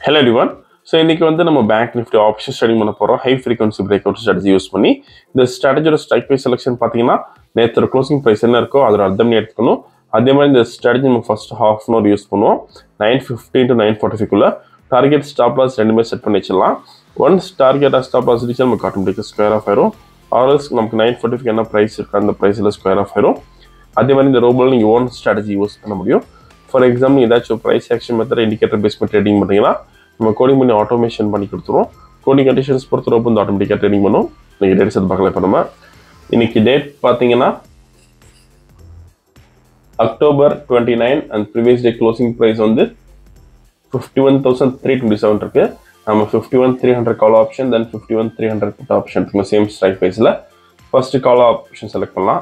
Hello everyone. So இன்னைக்கு வந்து நம்ம bank nifty option trading பண்ண போறோம். High frequency breakout strategy use பண்ணி இந்த ஸ்ட்ராட்டஜியோட ஸ்ட்ரைக் பிரைஸ் செலக்ஷன் பாத்தீங்கன்னா நேத்து க்ளோசிங் பிரைஸ் என்ன இருக்கோ அதோட அர்த்தம் எடுத்துக்கணும். அதே மாதிரி இந்த ஸ்ட்ராட்டஜி நம்ம first half an hour use பண்ணுவோம். 9:15 to 9:45 குள்ள டார்கெட் ஸ்டாப் லாஸ் ரெண்டுமே செட் பண்ணி வச்சிடலாம். Once target stop loss reach நமக்கு ஆட்டோமேட்டிக்கா ஸ்கொயர் ஆஃப் ஆயிரும். ஆர்எல்ஸ் நமக்கு 9:45 என்ன பிரைஸ் இருக்கு அந்த பிரைஸ்ல ஸ்கொயர் ஆஃப் ஆயிரும். அதே மாதிரி இந்த ரோபோல நீங்க ஓன் ஸ்ட்ராட்டஜி யூஸ் பண்ண முடியும். ஃபார் எக்ஸாம்பிள் ஏதாச்சும் price action method indicator base பண்ணி ட்ரேடிங் பண்றீங்கன்னா நம்ம கோடிங் பண்ணி ஆட்டோமேஷன் பண்ணி கொடுத்துருவோம். கோடிங் கண்டிஷன்ஸ் பொறுத்தவரை வந்து ஆட்டோமேட்டிக்காக ட்ரேடிங் பண்ணும். நீங்கள் டேட் செட் பார்க்கல. இப்போ நம்ம இன்னைக்கு டேட் பார்த்தீங்கன்னா October 29 and previous day closing price வந்து 51,327 இருக்கு. நம்ம 51,300 call option then 51,300 put option இருக்கு. சேம் ஸ்ட்ரைக் ப்ரைஸில் ஃபர்ஸ்ட் கால் ஆப்ஷன் செலக்ட் பண்ணலாம்.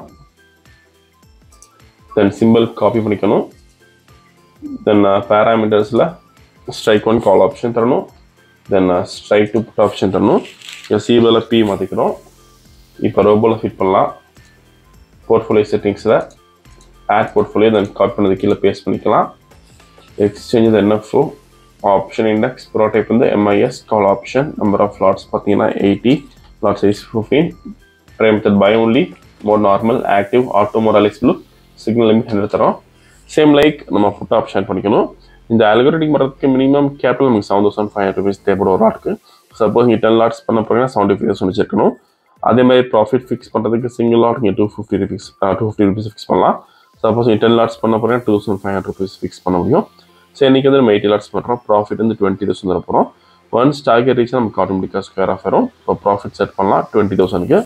தென் சிம்பிள் காப்பி பண்ணிக்கணும். தென் பேராமீட்டர்ஸில் strike 1 call option தரணும். then strike 2 put option தரணும். CBL P மாத்திக்கிறோம். இப்போ ரோபோல ஃபிட் பண்ணலாம். போர்ட்ஃபோலியோ செட்டிங்ஸ்ல add portfolio then காப்பி பண்ணது கீழ பேஸ்ட் பண்ணிக்கலாம். exchange the NFO option index pro type வந்து MIS call option number of lots பாத்தீங்கன்னா 80 lot size 15 trade method buy only mode normal active auto mode alex blue signal limit 100 தரோம். Same like நம்ம put option பண்ணிக்கணும். இந்த algorithm வரதுக்கு minimum capital நமக்கு 7,500 rupees தேவைப்படும் ஒரு லாட்க்கு. சப்போஸ் நீங்கள் 10 லாட்ஸ் பண்ண போறீங்கன்னா 75,000 வச்சிருக்கணும். அதே மாதிரி ப்ராஃபிட் ஃபிக்ஸ் பண்ணுறதுக்கு சிங்கிள் லாட் நீங்கள் 250 rupees ஃபிக்ஸ் பண்ணலாம். சப்போஸ் நீங்கள் 10 லாட்ஸ் பண்ண போறீங்கன்னா 2,500 rupees ஃபிக்ஸ் பண்ண முடியும். ஸோ இன்னைக்கு வந்து நம்ம 80 லாட்ஸ் பண்ணுறோம். ப்ராஃபிட் வந்து 20,000 தர போகிறோம். ஒன்ஸ் டார்கெட் ரீச் நமக்கு ஆட்டோமேட்டிக்காக ஸ்கொயர் ஆஃப் வரும். இப்போ ப்ராஃபிட் செட் பண்ணலாம் 20,000க்கு.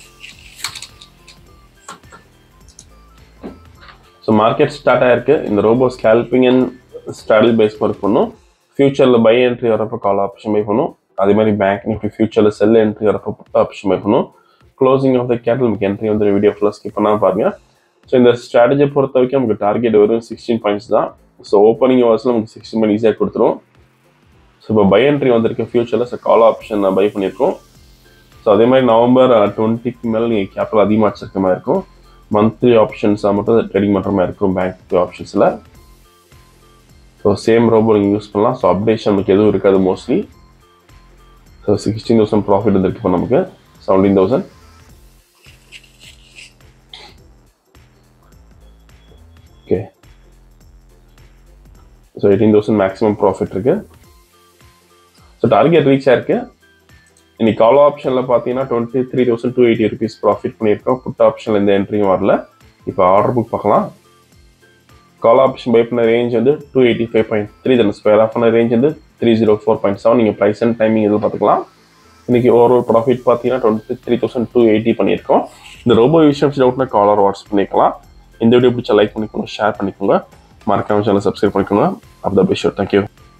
ஸோ மார்க்கெட் ஸ்டார்ட் ஆயிருக்கு. இந்த robo scalping and strategy base work பண்ணும். ஃபியூச்சரில் பை என்ட்ரி வரப்போ கால் ஆப்ஷன் பை பண்ணும். அதே மாதிரி பேங்க் நிஃப்டி ஃபியூச்சரில் செல் என்ட்ரி வரப்போ புட் ஆப்ஷன் பை பண்ணும். க்ளோசிங் ஆஃப் த கேட்டல் நமக்கு என்ட்ரி வந்து வீடியோ ஃபுல்லாக ஸ்கிப் பண்ணாமல் பாருங்க. ஸோ இந்த ஸ்ட்ராட்டஜியை பொறுத்த வரைக்கும் நமக்கு டார்கெட் வரும் 16 பாயிண்ட்ஸ் தான். ஸோ ஓப்பனிங் ஹவர்ஸில் நமக்கு 16 பாயிண்ட் ஈஸியாக கொடுத்துரும். ஸோ இப்போ பை என்ட்ரி வந்திருக்கு ஃபியூச்சரில். ஸோ கால் ஆப்ஷன் பை பண்ணியிருக்கோம். ஸோ அதே மாதிரி நவம்பர் 20க்கு மேலே நீங்கள் கேபிட்டல் அதிகமாக வச்சிருக்க மாதிரி இருக்கும். மந்த்லி ஆப்ஷன்ஸாக மட்டும் ட்ரேடிங் பண்ணுற மாதிரி இருக்கும் பேங்க் ஆப்ஷன்ஸில். ஸோ சேம் ரோபோ நீங்கள் யூஸ் பண்ணலாம். ஸோ அப்டேஷன் நமக்கு எதுவும் இருக்காது மோஸ்ட்லி. ஸோ 16,000 ப்ராஃபிட் வந்துருக்கு. இப்போ நமக்கு 17,000. ஓகே, ஸோ 18,000 மேக்ஸிமம் ப்ராஃபிட் இருக்கு. ஸோ டார்கெட் ரீச் ஆயிருக்கு. இன்னைக்கு கால் ஆப்ஷனில் பார்த்தீங்கன்னா 23,280 rupees ப்ராஃபிட் பண்ணியிருக்கோம். புட் ஆப்ஷனில் எந்த என்ட்ரியும் வரல. இப்போ ஆர்டர் புக் பார்க்கலாம். கால் ஆப்ஷன் பை பண்ண ரேஞ்ச் வந்து 285.3 தென் ஸ்கொயர் ஆஃப் பண்ண ரேஞ்ச் வந்து 304.7. நீங்கள் ப்ரைஸ் அண்ட் டைமிங் எதுவும் பார்த்துக்கலாம். இன்னைக்கு ஓவரால் ப்ராஃபிட் பார்த்தீங்கன்னா 23,280 பண்ணியிருக்கோம். இந்த ரோபோ விஷயம் டவுட்னா காலர் வாட்ஸ்அப் பண்ணிக்கலாம். இந்த வீடியோ பிடிச்சா லைக் பண்ணிக்கோங்க, ஷேர் பண்ணிக்கோங்க, மறக்காம சேனல் சப்ஸ்கிரைப் பண்ணிக்கோங்க. Of the best show. Thank you.